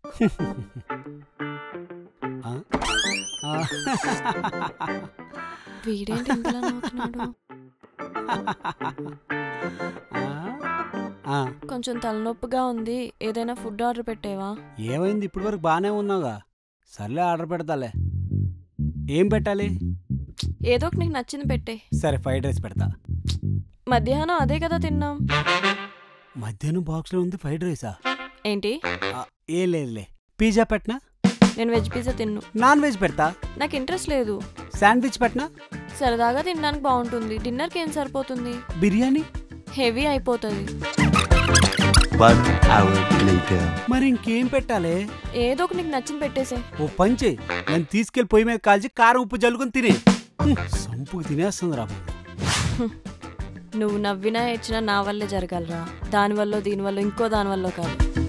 వీడేంటి ఇంతలా నవ్వుతున్నాడు? కొంచెం తలనొప్పిగా ఉంది, ఏదైనా ఫుడ్ ఆర్డర్ పెట్టేవా? ఏమైంది? ఇప్పటి వరకు బాగానే ఉన్నావుగా. సర్లే ఆర్డర్ పెడతాలే. ఏం పెట్టాలి? ఏదో ఒకటి నీకు నచ్చింది పెట్టే. సరే ఫ్రైడ్ రైస్ పెడతా. మధ్యాహ్నం అదే కదా తిన్నాం. మధ్యాహ్నం బాక్స్లో ఉంది ఫ్రైడ్ రైసా? ఏంటి? ఏ లేదులే. పిజ్జా పెట్టనా? నేను వెజ్ పిజ్జా తిన్ను. నాన్ వెజ్ పెడతా. నాకు ఇంట్రెస్ట్ లేదు. శాండ్విచ్ పెట్టనా? సరదాగా తినడానికి బాగుంటుంది. డిన్నర్కి ఏం సరిపోతుంది? బిర్యానీ హెవీ అయిపోతుంది. మరి ఇంకేం పెట్టాలి? ఏదో ఒక నీకు నచ్చింది పెట్టేసే. ఓ పంచే, నేను తీసుకెళ్లి పొయ్యి మీద కాల్చి కారం ఉప్పు జల్లుకొని తినే. సంపు తినేస్తుంది రా. నువ్వు నవ్వినా ఏడ్చినా నా వల్లే జరగాలరా, దానివల్ల దీనివల్ల ఇంకో దానివల్ల కాదు.